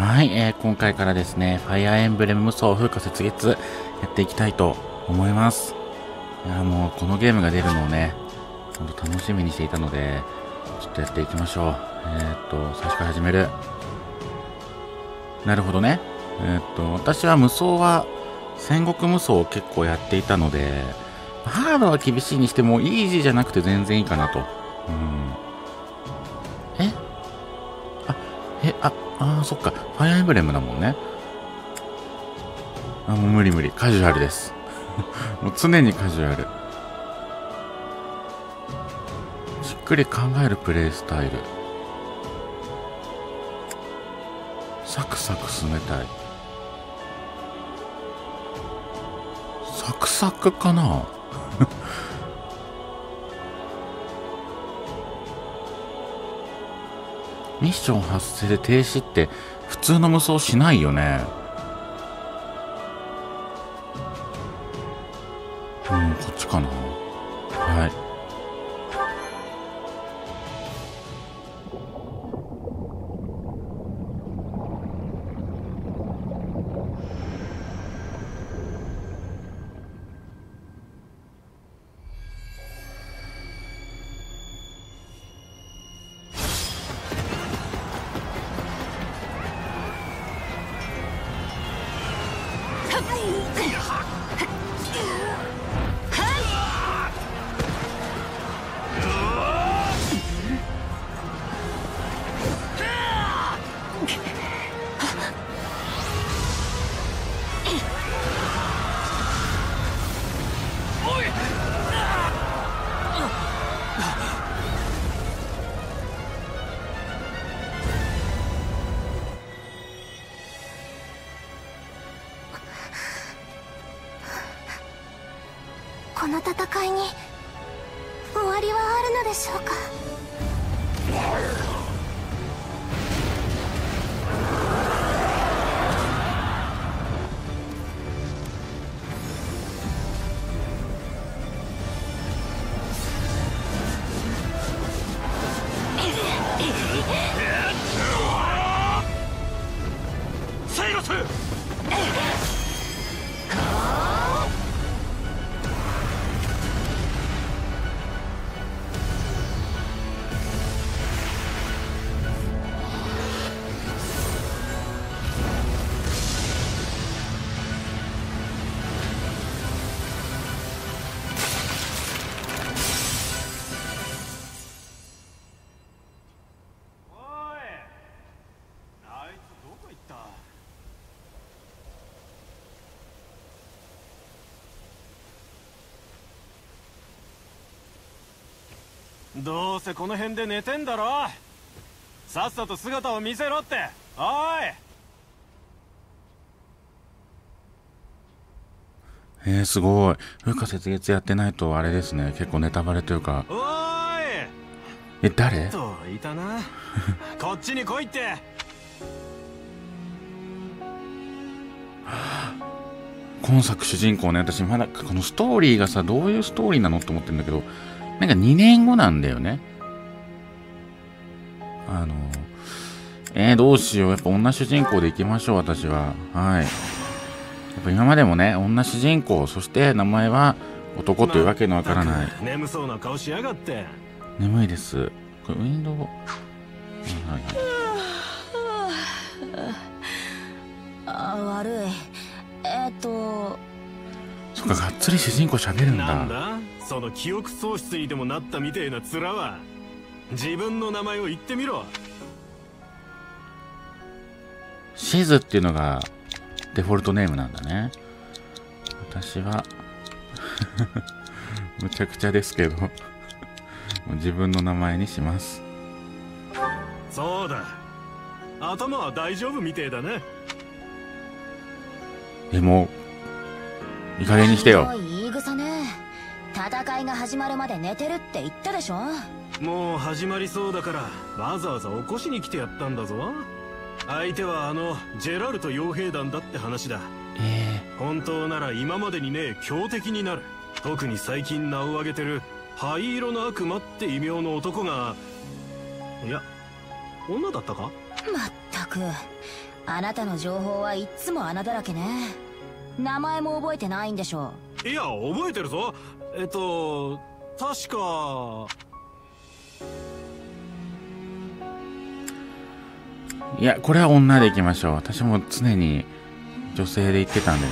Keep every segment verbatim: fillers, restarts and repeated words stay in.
はい、えー、今回からですね、ファイアーエンブレム無双風化雪月やっていきたいと思います。いやもうこのゲームが出るのをね、ほんと楽しみにしていたので、ちょっとやっていきましょう。えー、っと、最初から始める。なるほどね。えー、っと、私は無双は、戦国無双を結構やっていたので、ハードは厳しいにしても、イージーじゃなくて全然いいかなと。うん。えあ、え、あ、あー、そっか。ファイアーエンブレムだもんね。あ、もう無理無理。カジュアルです。もう常にカジュアル。じっくり考えるプレイスタイル。サクサク進めたい。サクサクかなミッション発生で停止って普通の無双しないよね。うん、こっちかな。はい。 この戦いに終わりはあるのでしょうか。 サイロスどうせこの辺で寝てんだろ。さっさと姿を見せろって。おい。 えー、すごい。風化雪月やってないとあれですね。結構ネタバレというか。 おーい。 え、誰？ といたな。こっちに来いって。 今作主人公ね、私まだこのストーリーがさ、どういうストーリーなのって思ってるんだけど、なんかにねんごなんだよね。あの、えー、どうしよう。やっぱ女主人公でいきましょう、私は。はい。やっぱ今までもね、女主人公、そして名前は男というわけのわからない。 眠そうな顔しやがって。 眠いです。これウィンドウ。はいはい。あ、悪い。えっとそっか、がっつり主人公喋るんだ。 なんだその記憶喪失にでもなったみてえな面は。自分の名前を言ってみろ。 シズっていうのがデフォルトネームなんだね。私はむちゃくちゃですけどもう自分の名前にします。 そうだ、頭は大丈夫みてえだね。 でもいい加減にしてよ。 いい草ね。戦いが始まるまで寝てるって言ったでしょ。 もう始まりそうだからわざわざ起こしに来てやったんだぞ。相手はあのジェラルト傭兵団だって話だ。 えー、本当なら今までにねえ強敵になる。特に最近名を挙げてる灰色の悪魔って異名の男が、いや女だったか。 まったくあなたの情報はいっつも穴だらけね。名前も覚えてないんでしょ。 いや覚えてるぞ。えっと確か。 いや、これは女で行きましょう。私も常に女性で行ってたんでね。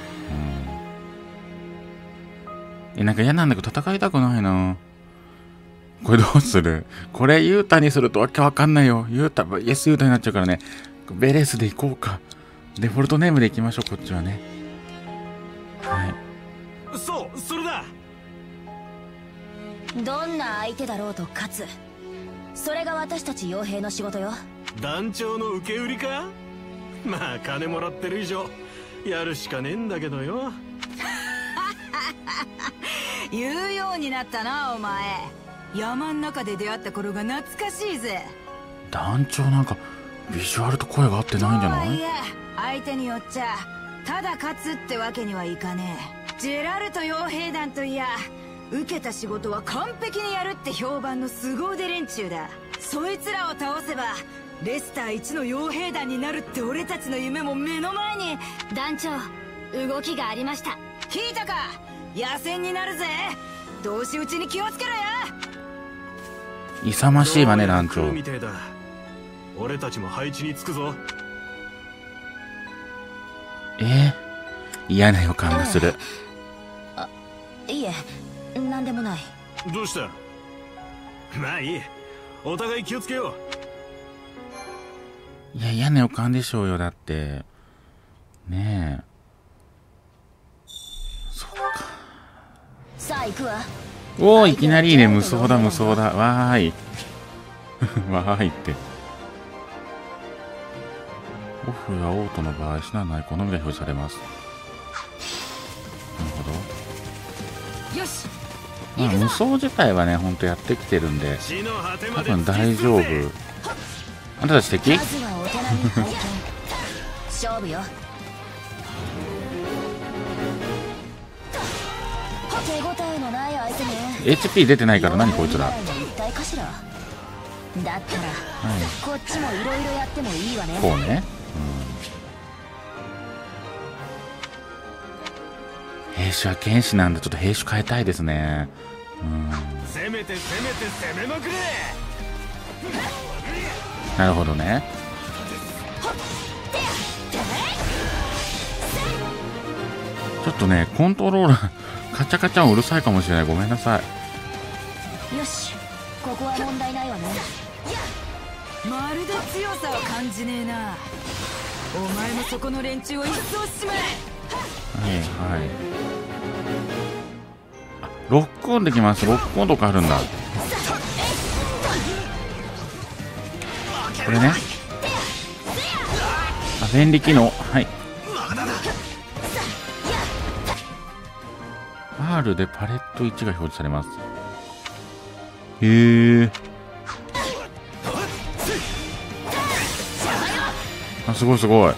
うん。え、なんか嫌なんだけど戦いたくないな。これどうする？これユータにするとわけわかんないよ。ユータ、イエスユータになっちゃうからね。ベレスで行こうか。デフォルトネームで行きましょう、こっちはね。はい。 そう、それだ。 どんな相手だろうと勝つ。それが私たち傭兵の仕事よ。 団長の受け売りか？まあ金もらってる以上やるしかねえんだけどよ。 言うようになったなお前。山ん中で出会った頃が懐かしいぜ。 団長なんかビジュアルと声が合ってないんじゃない？ いや、相手によっちゃただ勝つってわけにはいかねえ。ジェラルト傭兵団といや、受けた仕事は完璧にやるって評判の凄腕連中だ。そいつらを倒せばレスター一の傭兵団になるって俺たちの夢も目の前に。 団長、動きがありました。 聞いたか？野戦になるぜ。同士討ちに気をつけろよ。 勇ましいわね、団長。 みてえだ。俺たちも配置につくぞ。 えー、嫌な予感がする。 あ、いえ、なんでもない。 どうした？まあいい。お互い気をつけよう。いや、嫌な予感でしょうよ、だって。ねえ。そっか。 さあ行くわ。 おお、いきなりね、無双だ、無双だ。わーい。わーいって。オフやオートの場合、死なない好みが表示されます。なるほど。 よし。 まあ、無双自体はね、ほんとやってきてるんで、多分大丈夫。あんたたち敵？ まずはお手並み拝見。勝負よ。手応えのない相手ね。 エイチピー 出てないから何こいつら。 一体かしら。だったら、 はい、 こっちもいろいろやってもいいわね。 こうね。うん、兵種は剣士なんでちょっと兵種変えたいですね。うん、 攻めて攻めて攻めまくれ。 なるほどね。ちょっとねコントローラーカチャカチャうるさいかもしれない。ごめんなさい。よし、ここは問題ないわね。 まるで強さを感じねえな。お前もそこの連中を一掃しちまえ。 はいはい。あ、ロックオンできます。ロックオンとかあるんだ。これね。あ、便利機能。はい。R でパレットいちが表示されます。へえ。あ、すごいすごい。おいおい。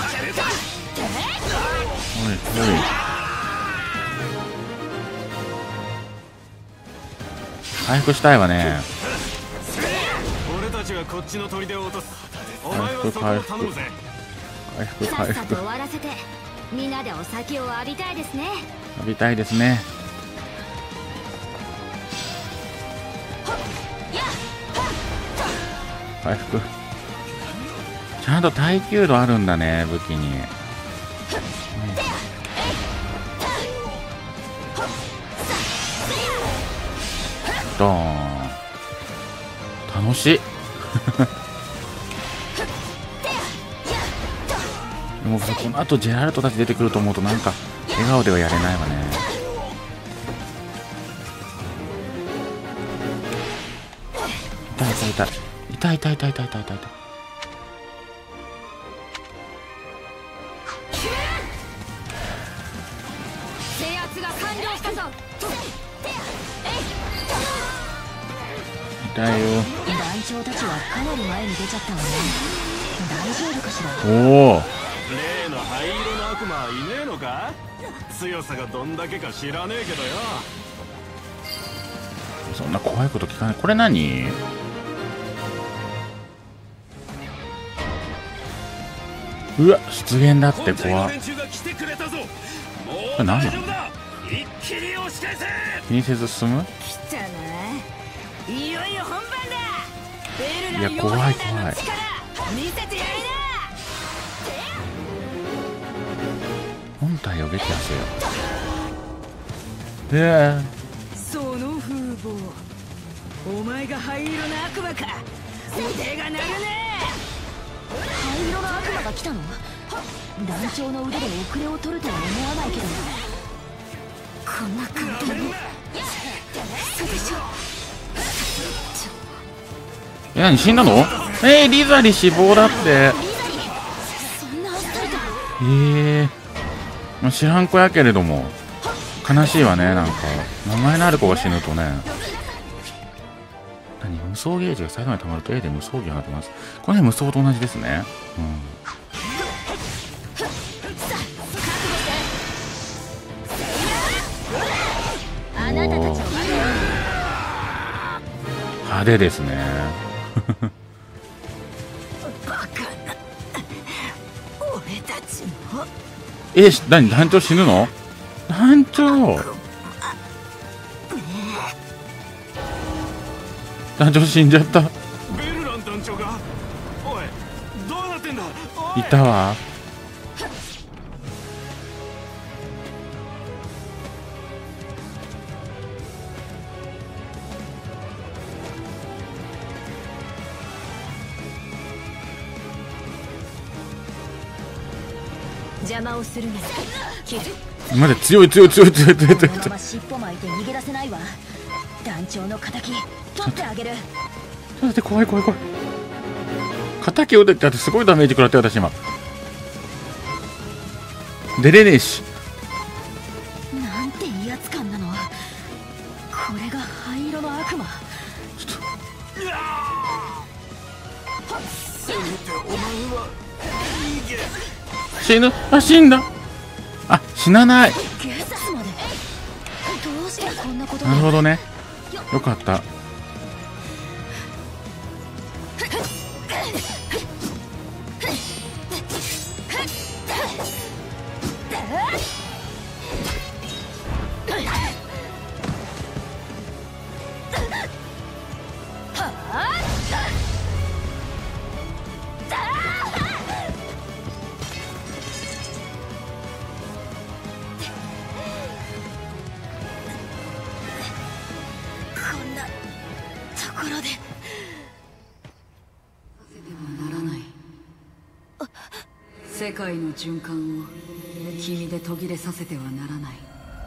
回復したいわね。 俺たちはこっちの砦を落とす。お前はそこを頼むぜ。 回復さ回復。 っさと終わらせて、みんなでお酒を浴びたいですね。 浴びたいですね。回復。ちゃんと耐久度あるんだね、武器に。ドーン。楽しい。でもさ、この後ジェラルトたち出てくると思うとなんか笑顔ではやれないわね。痛い痛い痛い痛い痛い痛い痛い痛い痛い痛い。 制圧が完了したぞ。 痛いよ。 団長たちはかなり前に出ちゃったわね。大丈夫かしら。 おお。 例の灰色の悪魔はいねえのか？強さがどんだけか知らねえけどよ。 そんな怖いこと聞かない。これ何？ うわ、出現だって怖っ。これ何なの？気にせず進む？ 来たな。いよいよ本番だ。 いや、怖い怖い。 見せてやるな。 本体を撃破せよ。ええ、 その風貌、お前が灰色の悪魔か。腕が鳴るね。 灰色の悪魔が来たの？団長の腕で遅れを取るとは思わないけど、こんな簡単に。そうでしょ。 え、何死んだの？えー、リザリ死亡だって。 そんなあっさりと。 ええー、知らん子やけれども悲しいわね。なんか名前のある子が死ぬとね。何、無双ゲージが最後に溜まると A で無双技が当てます。この辺無双と同じですね。うん。 あなたたちを派手ですね。 バカな。俺たちの。 え、何、団長死ぬの？団長団長死んじゃった。 ベルラン団長が。おい、どうなってんだ。おい、 いたわ。 邪魔をするなら切る。 まだ強い強い強い強い強い強い強い。 このまま尻尾巻いて逃げ出せないわ。団長の敵取ってあげる。 だって怖い怖い怖い。敵を出て、だってすごいダメージ食らって私今出れねえし。 なんて威圧感なの。これが灰色の悪魔。 ちょっせめてお前は逃げ。 と死ぬ。あ、死んだ。あ、死なない。 警察まで。どうしてこんなことに。 なるほどね。よかった。 こんなところで。 ならない。世界の循環を君で途切れさせてはならない。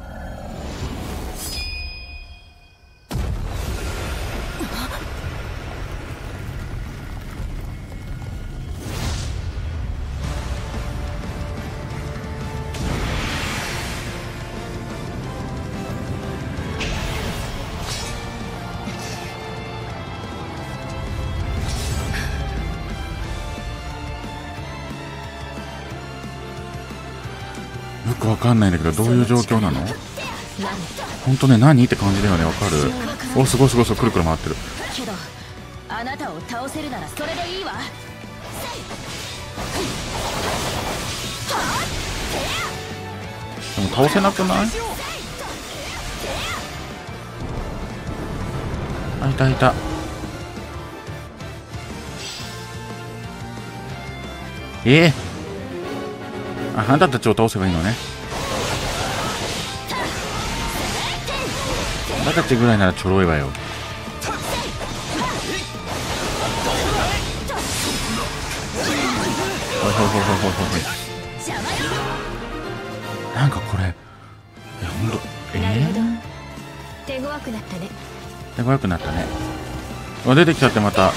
よくわかんないんだけど、どういう状況なの？本当ね、何って感じだよね。わかる。お、すごいすごいすごい、くるくる回ってる。 けどあなたを倒せるならそれでいいわ。 でも倒せなくない？あ、いたいた。ええー、あ、あんたたちを倒せばいいのね。あんたたちぐらいならちょろいわよ。ほいほいほいほいほいほい。なんかこれ、え、ほんと、えー、 手強くなったね。 手強くなったね。あ、出てきちゃってまた。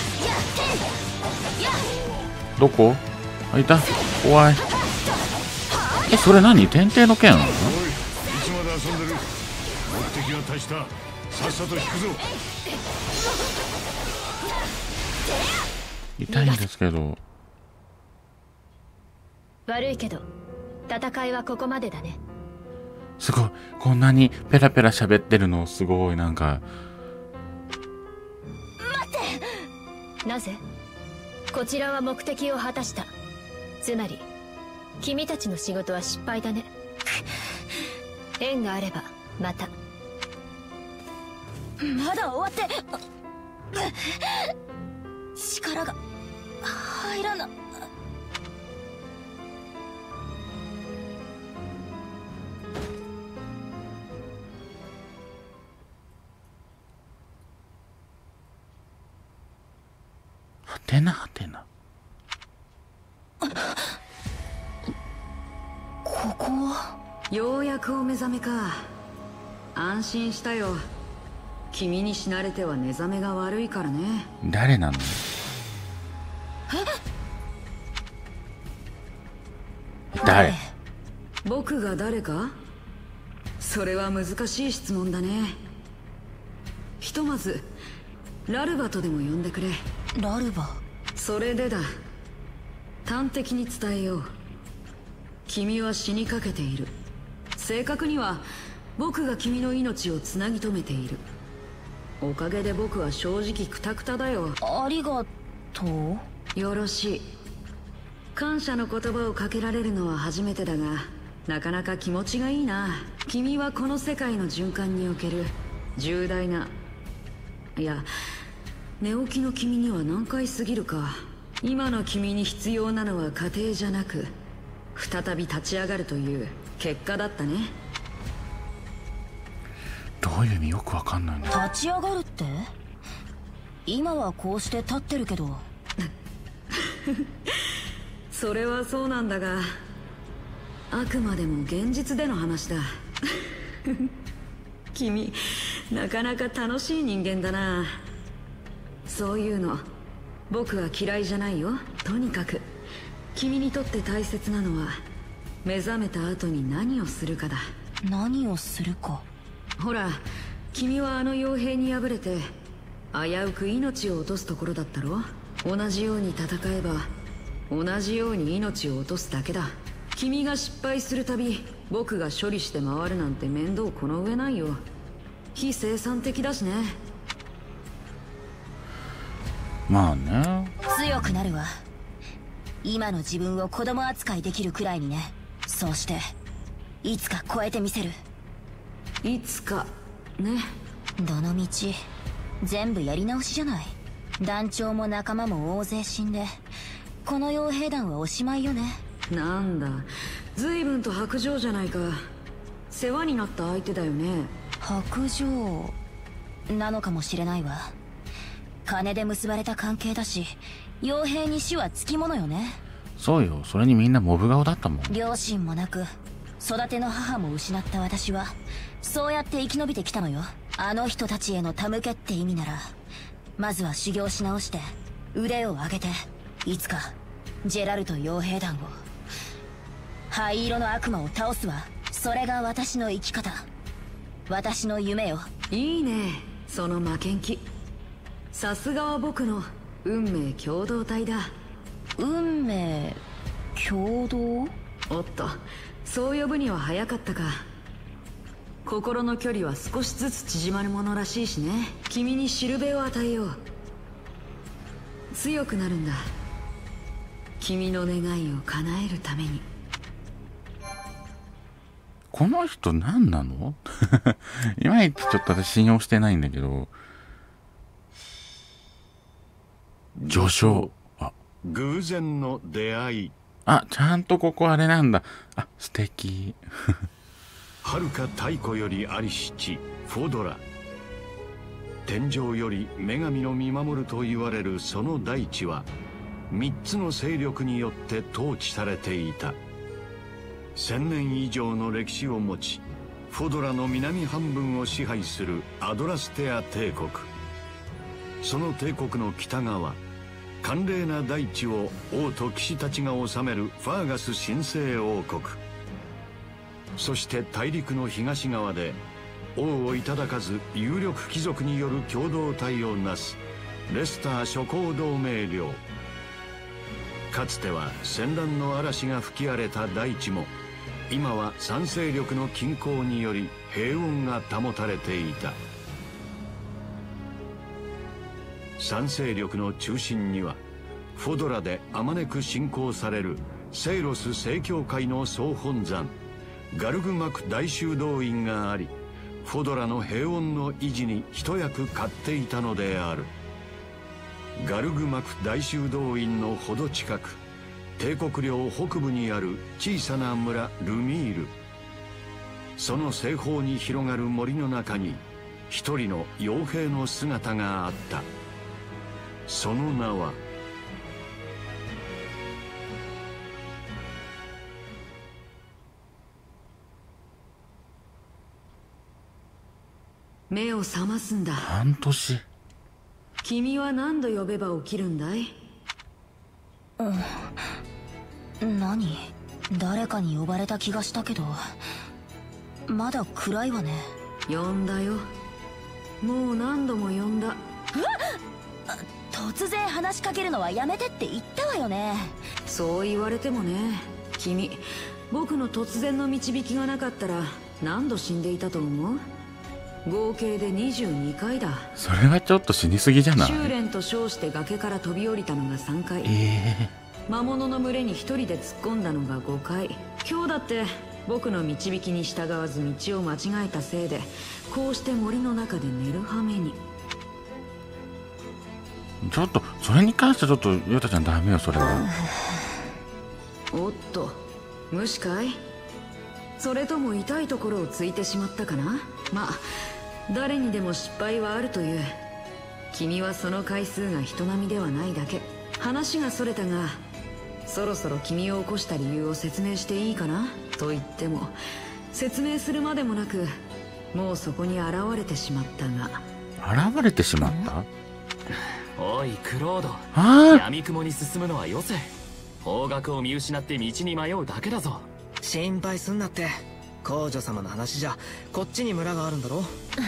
どこ？あ、いた。怖い。え、それ何？天帝の剣？おい、いつまで遊んでる？目的は達した。さっさと引くぞ。 痛いんですけど。 悪いけど戦いはここまでだね。 すごい。こんなにペラペラ喋ってるのすごい。なんか待って。なぜ？こちらは目的を果たした。つまり君たちの仕事は失敗だね。縁があればまた。まだ終わって力が入らな。 はてなはてな。 ここはようやくお目覚めか。安心したよ。君に死なれては寝覚めが悪いからね。 誰なの？誰？ 僕が誰か？それは難しい質問だね。ひとまずラルバとでも呼んでくれ。 ラルバ。 それでだ、端的に伝えよう。君は死にかけている。正確には僕が君の命をつなぎ止めている。おかげで僕は正直クタクタだよ。 ありがとう。 よろしい。感謝の言葉をかけられるのは初めてだが、なかなか気持ちがいいな。君はこの世界の循環における重大な、いや寝起きの君には難解すぎるか。今の君に必要なのは過程じゃなく、再び立ち上がるという結果だったね。 どういう意味よくわかんないね。 立ち上がるって？今はこうして立ってるけど。 それはそうなんだが、あくまでも現実での話だ。君なかなか楽しい人間だな。そういうの僕は嫌いじゃないよ。とにかく君にとって大切なのは目覚めた後に何をするかだ。 何をするか。 ほら、君はあの傭兵に敗れて危うく命を落とすところだったろ。同じように戦えば同じように命を落とすだけだ。君が失敗するたび僕が処理して回るなんて面倒この上ないよ。非生産的だしね。 まあね。 強くなるわ。今の自分を子供扱いできるくらいにね。そうしていつか超えてみせる。 いつかね。 どの道全部やり直しじゃない。団長も仲間も大勢死んで、この傭兵団はおしまいよね。 なんだ、随分と薄情じゃないか。世話になった相手だよね。 薄情なのかもしれないわ。金で結ばれた関係だし、傭兵に死はつきものよね。 そうよ。それにみんなモブ顔だったもん。 両親もなく育ての母も失った私はそうやって生き延びてきたのよ。あの人たちへの手向けって意味なら、まずは修行し直して腕を上げて、いつかジェラルト傭兵団を、灰色の悪魔を倒すわ。それが私の生き方、私の夢よ。 いいね、その負けん気。さすがは僕の運命共同体だ。 運命共同？ おっと、そう呼ぶには早かったか。心の距離は少しずつ縮まるものらしいしね。君にしるべを与えよう。強くなるんだ、君の願いを叶えるために。 この人何なの？いまいちちょっと私信用してないんだけど。序章。あ、 偶然の出会い。 あ、ちゃんとここあれなんだ。あ、素敵。 遥か太古よりありし地フォドラ。天上より女神の見守ると言われるその大地は三つの勢力によって統治されていた。千年以上の歴史を持ち、フォドラの南半分を支配するアドラステア帝国。その帝国の北側、寒冷な大地を王と騎士たちが治めるファーガス神聖王国。そして大陸の東側で王をいただかず有力貴族による共同体をなすレスター諸侯同盟領。かつては戦乱の嵐が吹き荒れた大地も、今は三勢力の均衡により平穏が保たれていた。三勢力の中心にはフォドラであまねく信仰されるセイロス正教会の総本山ガルグマク大修道院があり、フォドラの平穏の維持に一役買っていたのである。ガルグマク大修道院のほど近く、帝国領北部にある小さな村ルミール。その西方に広がる森の中に一人の傭兵の姿があった。その名は目を覚ますんだ。 半年。 君は何度呼べば起きるんだい？ うん。何？誰かに呼ばれた気がしたけど、まだ暗いわね。 呼んだよ。もう何度も呼んだ。 突然話しかけるのはやめてって言ったわよね。 そう言われてもね。君、僕の突然の導きがなかったら何度死んでいたと思う？合計でにじゅうにかいだ。 それはちょっと死にすぎじゃない？ 修練と称して崖から飛び降りたのがさんかい。 えー、魔物の群れに一人で突っ込んだのがごかい。今日だって僕の導きに従わず道を間違えたせいで、こうして森の中で寝る羽目に。 ちょっとそれに関してはちょっとヨタちゃんダメよ、それは。 おっと、無視かい？それとも痛いところをついてしまったかな。まあ誰にでも失敗はあるという。君はその回数が人並みではないだけ。話がそれたが、そろそろ君を起こした理由を説明していいかな。と言っても説明するまでもなく、もうそこに現れてしまったが。 現れてしまった？ おいクロード、 あ闇雲に進むのはよせ。方角を見失って道に迷うだけだぞ。 心配すんなって。皇女様の話じゃこっちに村があるんだろ。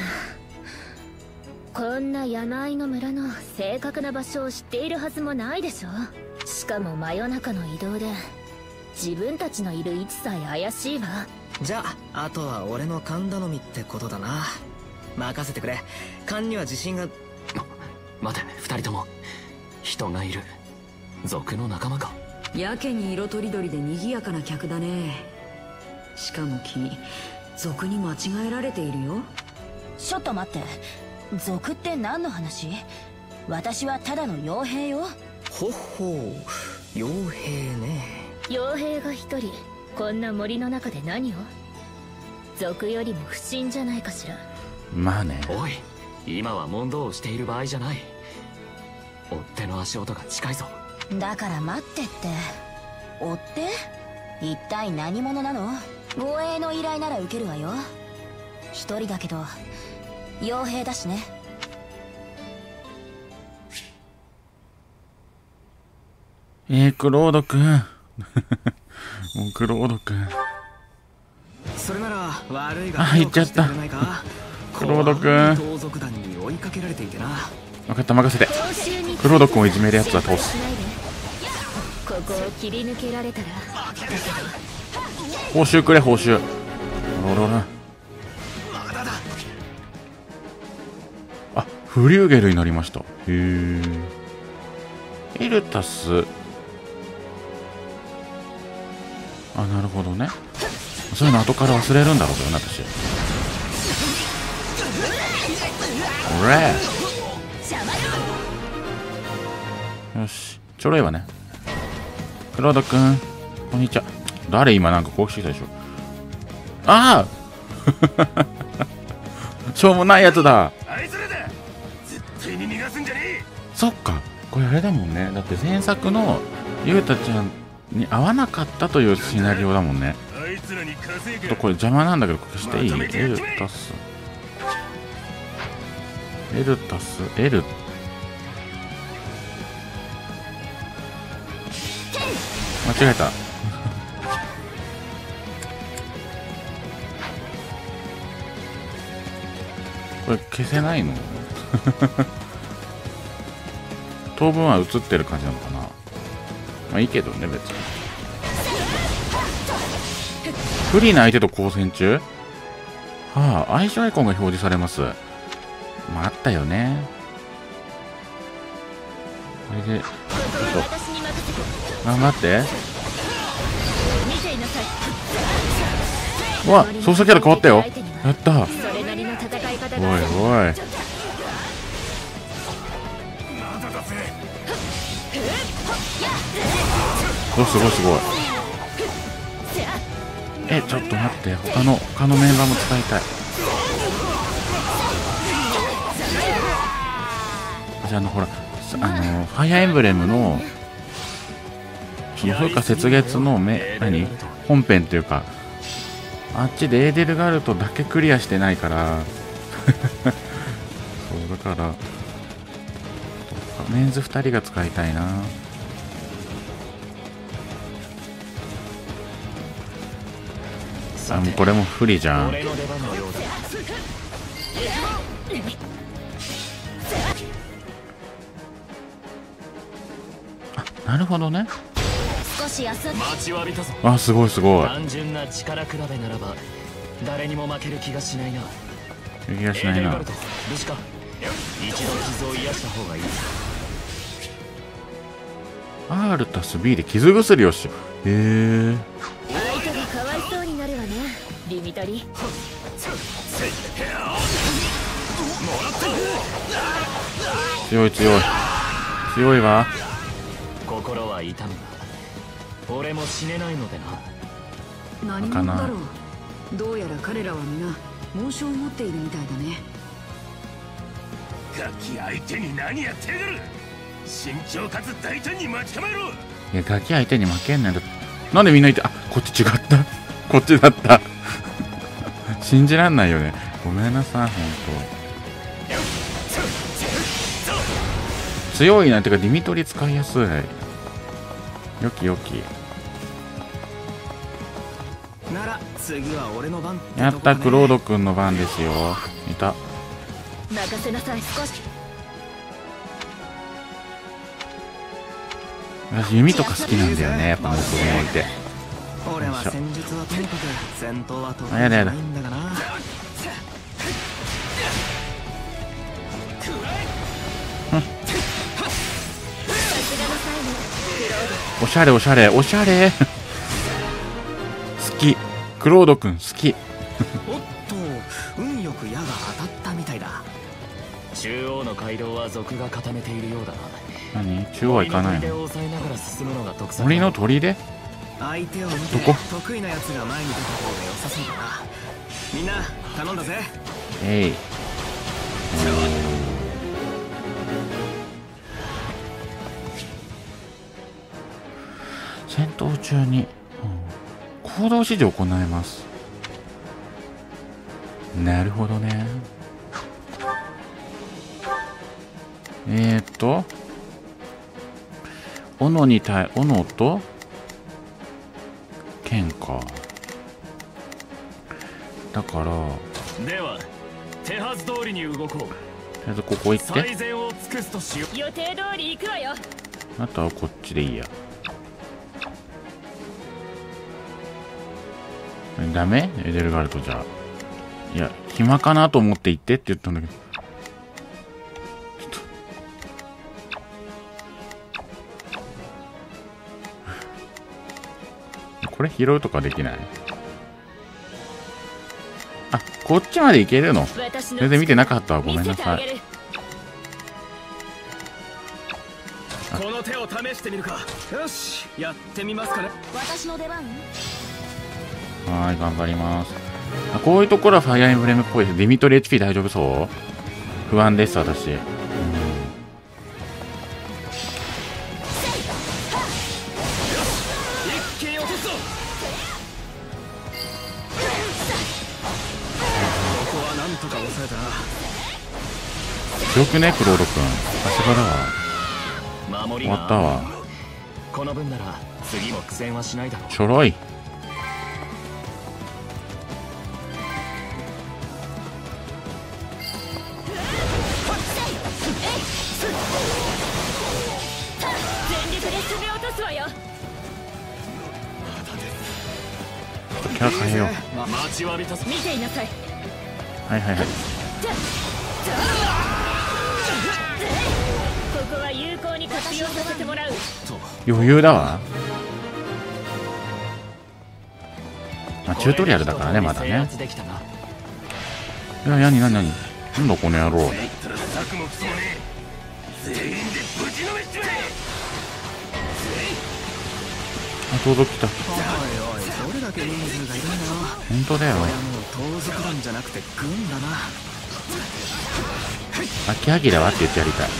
こんな山あいの村の正確な場所を知っているはずもないでしょ。しかも真夜中の移動で自分たちのいる位置さえ怪しいわ。 じゃああとは俺の勘頼みってことだな。任せてくれ。勘には自信が。 待て、二人とも人がいる。族の仲間か。 やけに色とりどりで賑やかな客だね。しかも君、族に間違えられているよ。 ちょっと待って、族って何の話？私はただの傭兵よ。 ほっほう、傭兵ね。 傭兵が一人こんな森の中で何を？族よりも不審じゃないかしら。 まあね。 おい、今は問答をしている場合じゃない。追っ手の足音が近いぞ。 だから待ってって。追って？一体何者なの？護衛の依頼なら受けるわよ。一人だけど傭兵だしね。 えー、クロードくん。もうクロードくん。 それなら悪いがあ、行っちゃった。クロードくん。 盗賊団に追いかけられていてな。 分かった、任せて。クロードくんをいじめるやつは倒す。 ここを切り抜けられたら報酬くれ、報酬。ロロラ。あ、フリューゲルになりました。へえ。エルタス。あ、なるほどね。そういうの後から忘れるんだろうけどね、私。おれ。よし、ちょろいわね。クロードくん、こんにちは。誰今なんか攻撃してきたでしょ。ああしょうもないやつだ。 あいつらだ。絶対に逃がすんじゃねえ。 そっか、これあれだもんね。だって前作のユウタちゃんに合わなかったというシナリオだもんね。 あいつらに稼ぐ。 ちょっとこれ邪魔なんだけど消していい？エルタスエルタスエル間違えた。これ消せないの？当分は映ってる感じなのかな。まあいいけどね、別に。不利な相手と交戦中？はあ、相性アイコンが表示されます。まああったよね。これで、ちょっと頑張って。 さい。 うわ、操作キャラ変わったよ。やった。 それなりの戦い方おいがある。 おい。お、すごいすごい。え、ちょっと待って、他の他のメンバーも使いたい。じゃあ、あのほら、あのファイアーエンブレムのその風化雪月のめ何本編っていうか、あっちでエーデルガルトだけクリアしてないからそうだからメンズふたりが使いたいな。あ、もうこれも不利じゃん。あ、なるほどね。 少し休んで。 待ちわびたぞ。 あ、すごいすごい。 単純な力比べならば誰にも負ける気がしないな。 気がしないな。 武士か、一度傷を癒した方がいい。 R たす B で傷薬をしよう。へえ。 相手がかわいそうになるわね、リミトリ。 強い強い強いわ。 心は痛むが俺も死ねないのでな。 何者だろう。どうやら彼らは皆紋章を持っているみたいだね。 ガキ相手に何やってやがる。慎重かつ大胆に待ち構えろ。 いや、ガキ相手に負けんないんだ。なんでみんないて、あ、こっち違った。こっちだった信じらんないよね。ごめんなさい、ほんと。強いな。てかディミトリ使いやすい。よきよき。 なら次は俺の番。 やった、クロードくんの番ですよ。いた。 任せなさい。少し私弓とか好きなんだよね。やっぱ僕もいて。 俺は戦術はとにかく戦闘は得意じあ、やだやだ。 ゃないんだがな。 おしゃれおしゃれおしゃれ好き。クロードくん好きおっと、運よく矢が当たったみたいだ。 中央の街道は賊が固めているようだな。 何？中央は行かないの？森の砦？ 相手を見てどこ？ 得意なやつが前に出た方が良さそうだな。みんな頼んだぜ。 えい。戦闘中に、うん、行動指示を行います。なるほどね。えーっと斧に対斧と剣か。だからでは手はず通りに動こう。 とりあえずここ行って最善を尽くすとしよう。 予定通り行くわよ。 あとはこっちでいいや。ダメ？エデルガルトじゃ。いや、暇かなと思って行ってって言ったんだけど。ちょっと。これ拾うとかできない？あ、こっちまで行けるの？全然見てなかったわ。ごめんなさい。 この手を試してみるか。よし、やってみますかね。 私の出番。 はい、頑張ります。あ、こういうところはファイアーエンブレムっぽいです。ディミトリ エイチピー 大丈夫そう？不安です、私。うん、 一気に落とすぞ。ここはなんとか抑えたな。 強くね、クロードくん。さすがだわ。 守り終わったわ。 この分なら次も苦戦はしないだろう。 ちょろい。キャラ変えよう。 待ちわびたぞ。 見ていなさい。 はいはいはい。 ここは有効に活用させてもらう。 余裕だわ。 まあチュートリアルだからね、まだね。いや、なになになに、なんだこの野郎。あ、盗賊来た。 どれだけ人数がいるんだろう。 本当だよ。 もう盗賊団じゃなくて軍だな。 秋アギラはって言ってやりたい。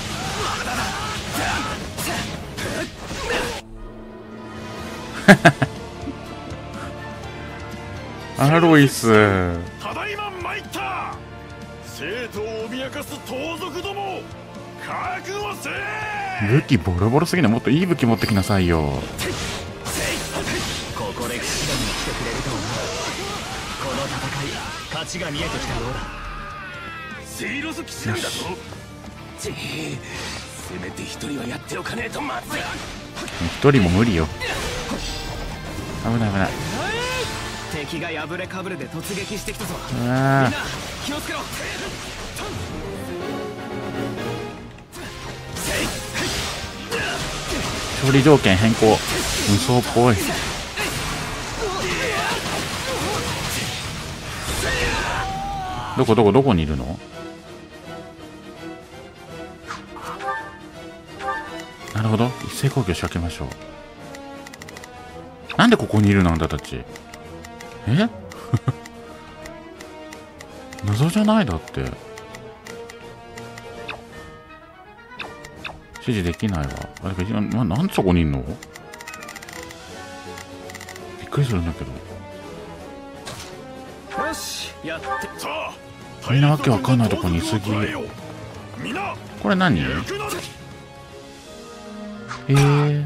アロイス。 ただいま参った。生徒を脅かす盗賊ども、覚悟せー。 武器ボロボロすぎない。もっといい武器持ってきなさいよ。 ここで騎士団に来てくれると思う。この戦い、勝ちが見えてきたようだ。 セイロス騎士団だぞ。せめて一人はやっておかねえとまずい。 一人も無理よ。危ない危ない。 敵が破れかぶれで突撃してきたぞ。 うわー、 気をつけろ。 勝利条件変更。無双っぽい。どこどこどこにいるの？なるほど、一斉攻撃を仕掛けましょう。なんでここにいるのあんたたち。え謎じゃないだって。指示できないわ。あれな、な、なんでそこにいんの？びっくりするんだけど。 よし、やって。さあ、 みんなわけわかんないとこにいすぎ。これ何？えー、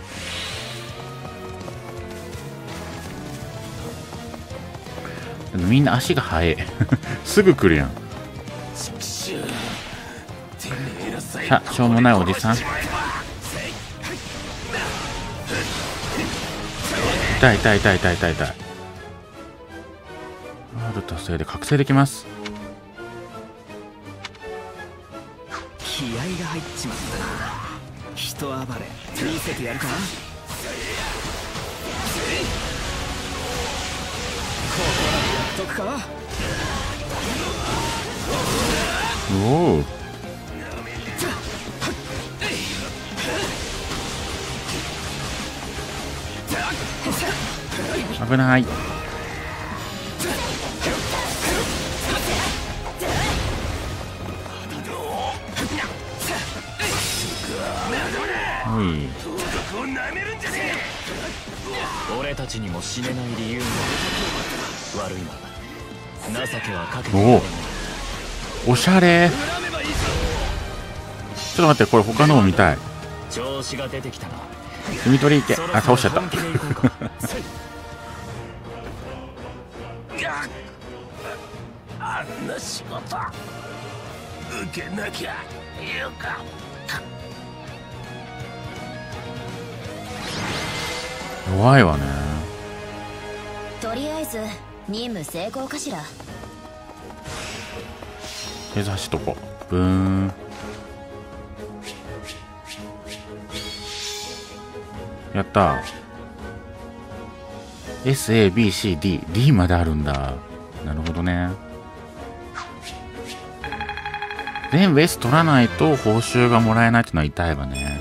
みんな足が速い。すぐ来るやん。さあ、しょうもないおじさん。痛い痛い痛い痛い痛い痛い。ある達成で覚醒できます。 気合が入っちまったな。人暴れ見せてやるか。ここはやっとくか。 おお、危ない。おい、 俺たちにも死ねない理由が悪いな。情けはかけて。 おお、おしゃれ。ちょっと待って、これ他のも見たい。 調子が出てきたな。 海取り行け。あ、倒しちゃった。 あんな仕事受けなきゃよかった。 弱いわね。 とりあえず任務成功かしら。 とりあえず走っとこう。ブーン。やった。エス、エー、ビー、シー、ディー、ディー まであるんだ。なるほどね。全部 S 取らないと報酬がもらえないっていうのは痛いわね。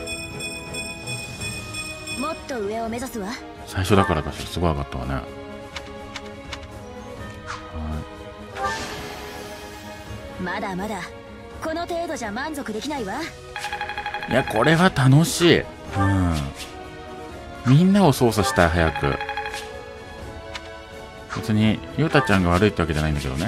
もっと上を目指すわ。 最初だからかしら、すごい上がったわね。はい、 まだまだこの程度じゃ満足できないわ。 いや、これは楽しい。うん、みんなを操作したい。早く。別にヨタちゃんが悪いってわけじゃないんだけどね。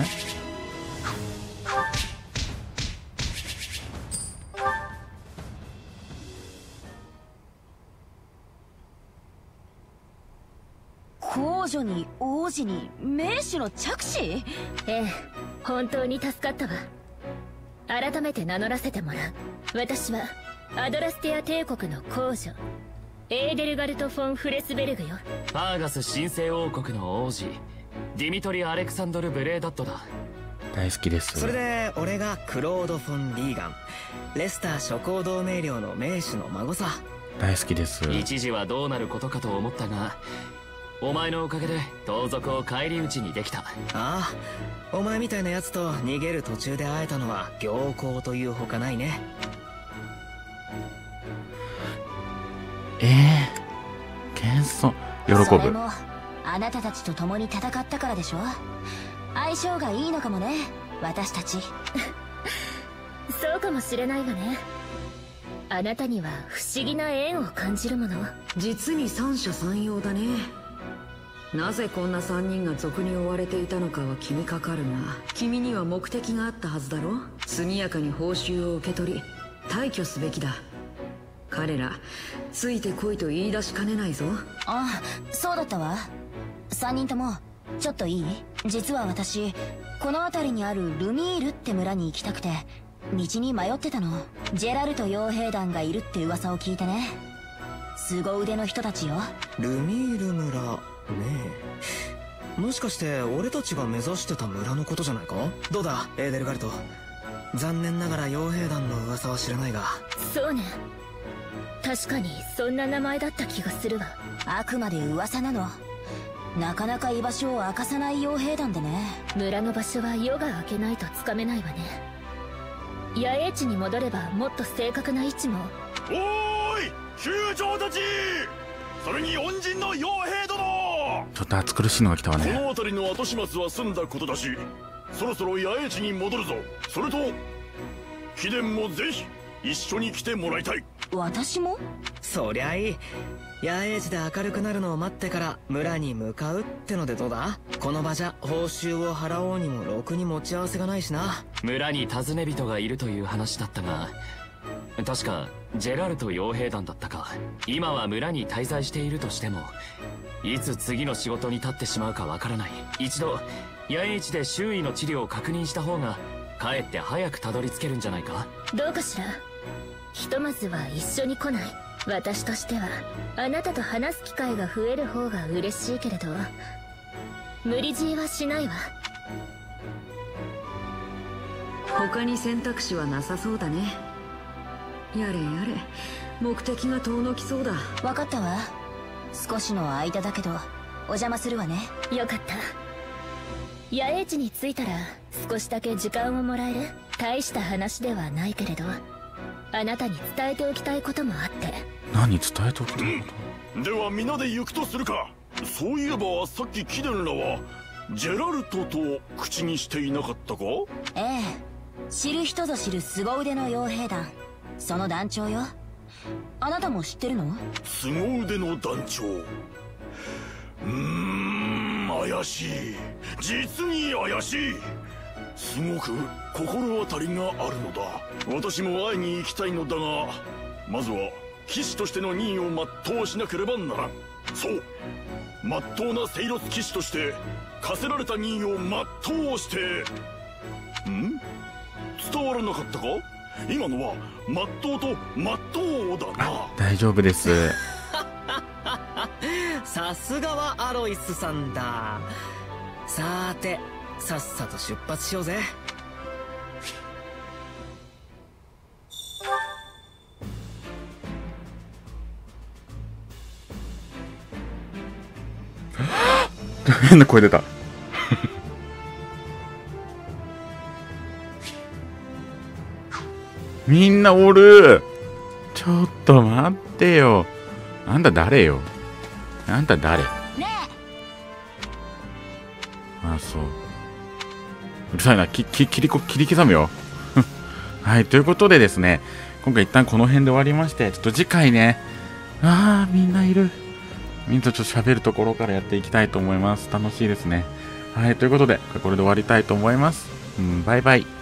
皇女に王子に名手の着手。 ええ、本当に助かったわ。改めて名乗らせてもらう。私はアドラステア帝国の皇女エーデルガルト・フォン・フレスベルグよ。 ファーガス神聖王国の王子ディミトリ・アレクサンドル・ブレーダットだ。 大好きです。 それで俺がクロード・フォン・リーガン、レスター諸行同盟領の名手の孫さ。 大好きです。 一時はどうなることかと思ったが、 お前のおかげで盗賊を返り討ちにできた。 ああ、お前みたいなやつと逃げる途中で会えたのは行幸というほかないね。 ええー、謙遜、喜ぶ。 それもあなたたちと共に戦ったからでしょ。相性がいいのかもね、私たち。 そうかもしれないわね。あなたには不思議な縁を感じるもの。 実に三者三様だね。なぜこんな三人が賊に追われていたのかは気にかかるが、君には目的があったはずだろ。速やかに報酬を受け取り退去すべきだ。彼らついてこいと言い出しかねないぞ。 ああ、そうだったわ。三人ともちょっといい？実は私この辺りにあるルミールって村に行きたくて道に迷ってたの。ジェラルト傭兵団がいるって噂を聞いてね。凄腕の人たちよ。 ルミール村ねえ、もしかして俺たちが目指してた村のことじゃないか？どうだエーデルガルト。残念ながら傭兵団の噂は知らないが。 そうね、確かにそんな名前だった気がするわ。 あくまで噂なの。なかなか居場所を明かさない傭兵団でね。 村の場所は夜が明けないとつかめないわね。野営地に戻ればもっと正確な位置も。 おーい酋長たち、それに恩人の傭兵殿、 ちょっと暑苦しいのが来たわね。 この辺りの後始末は済んだことだし、そろそろ野営地に戻るぞ。それと貴殿もぜひ一緒に来てもらいたい。 私も？ そりゃいい。野営地で明るくなるのを待ってから村に向かうってのでどうだ？この場じゃ報酬を払おうにもろくに持ち合わせがないしな。 村に尋ね人がいるという話だったが、確かジェラルト傭兵団だったか。今は村に滞在しているとしても、いつ次の仕事に立ってしまうかわからない。一度野営地で周囲の地理を確認した方がかえって早くたどり着けるんじゃないか。 どうかしら。ひとまずは一緒に来ない？私としてはあなたと話す機会が増える方が嬉しいけれど、無理強いはしないわ。 他に選択肢はなさそうだね。やれやれ、目的が遠のきそうだ。 分かったわ。少しの間だけどお邪魔するわね。 よかった。野営地に着いたら少しだけ時間をもらえる？大した話ではないけれど、あなたに伝えておきたいこともあって。 何伝えておきたいこと？では皆で行くとするか。そういえばさっき貴殿らはジェラルトと口にしていなかったか？ ええ、知る人ぞ知る凄腕の傭兵団、その団長よ。あなたも知ってるの？ 凄腕の団長。うーん、怪しい。実に怪しい。すごく心当たりがあるのだ。私も会いに行きたいのだが、まずは騎士としての任を全うしなければならん。そう、まっとうなセイロス騎士として課せられた任を全うして。ん？伝わらなかったか？今のはまっとうとまっとうだな。 大丈夫です。 さすがはアロイスさんだ。さーてさっさと出発しようぜ。 変な声出た。みんなおる。ちょっと待ってよ。あんた誰よ。あんた誰？ねえ。あ、そう。うるさいな。き、き、切りこ、切り刻むよ。はい、ということでですね、今回一旦この辺で終わりまして、ちょっと次回ね、あー、みんないる。みんなとちょっと喋るところからやっていきたいと思います。楽しいですね。はい、ということで、これで終わりたいと思います。うん、バイバイ。